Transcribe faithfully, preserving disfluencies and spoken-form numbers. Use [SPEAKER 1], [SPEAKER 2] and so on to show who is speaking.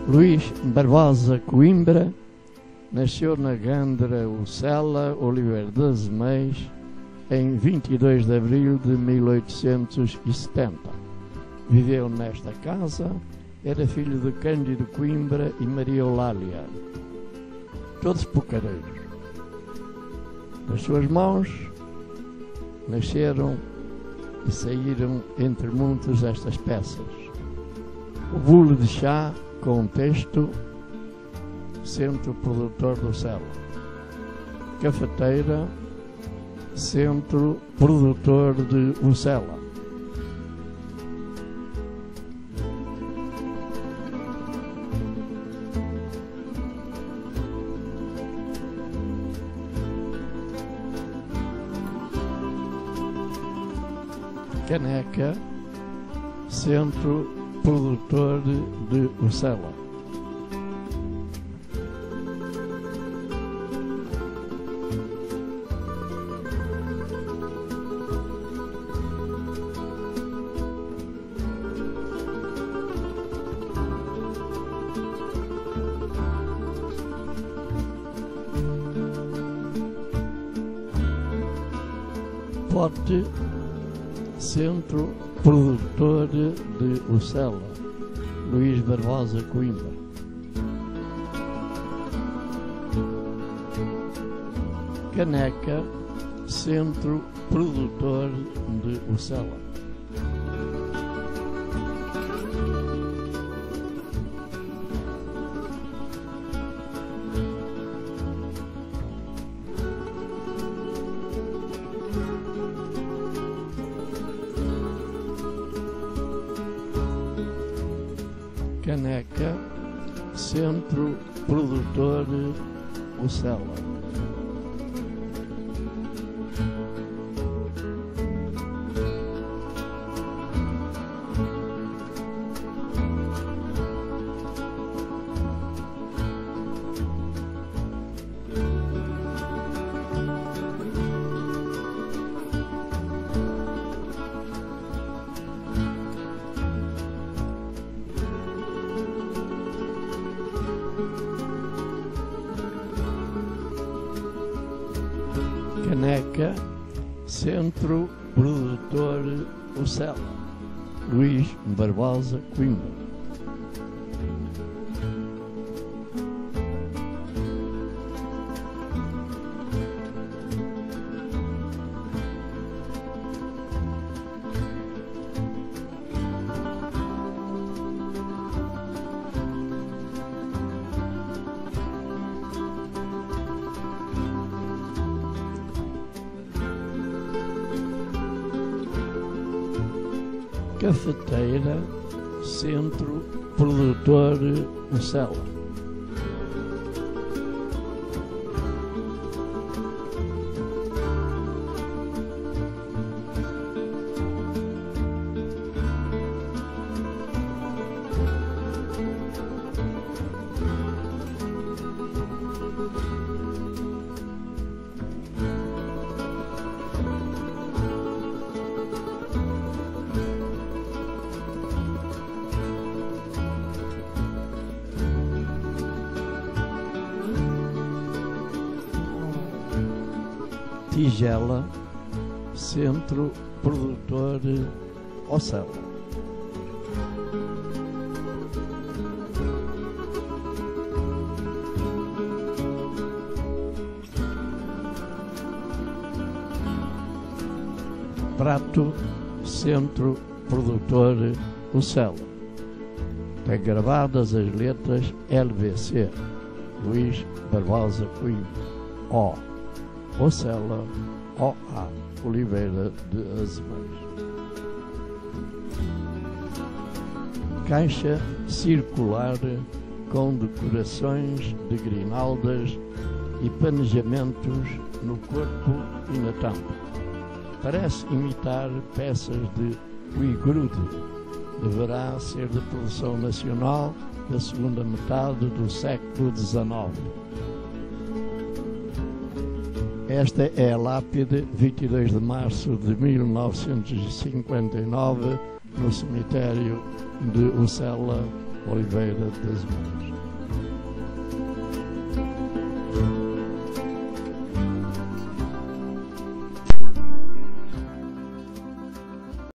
[SPEAKER 1] Luís Barbosa Coimbra nasceu na Gândara Ucela, Oliveira de Azeméis, em vinte e dois de abril de mil oitocentos e setenta. Viveu nesta casa, era filho de Cândido Coimbra e Maria Eulália, todos pucareiros. Das suas mãos nasceram e saíram entre muitos estas peças: o bule de chá com texto Centro Produtor do Céu, cafeteira Centro Produtor de Ucela, caneca Centro Produtor de Ucela, pote Centro Produtor de Ucela, Luís Barbosa Coimbra. Caneca Centro Produtor de Ucela. Caneca Centro Produtor Ucela. Caneca Centro Produtor Ucela, Luís Barbosa Coimbra. Cafeteira Centro Produtor Ucela. Tigela Centro Produtor Ucela. Prato Centro Produtor Ucela. Tem gravadas as letras L V C, Luís Barbosa Coimbra. O Ucela, O A, Oliveira de Azeméis. Caixa circular com decorações de grinaldas e panejamentos no corpo e na tampa. Parece imitar peças de Uigrude. Deverá ser de produção nacional da segunda metade do século dezenove. Esta é a lápide, vinte e dois de março de mil novecentos e cinquenta e nove, no cemitério de Ucela, Oliveira das Mães.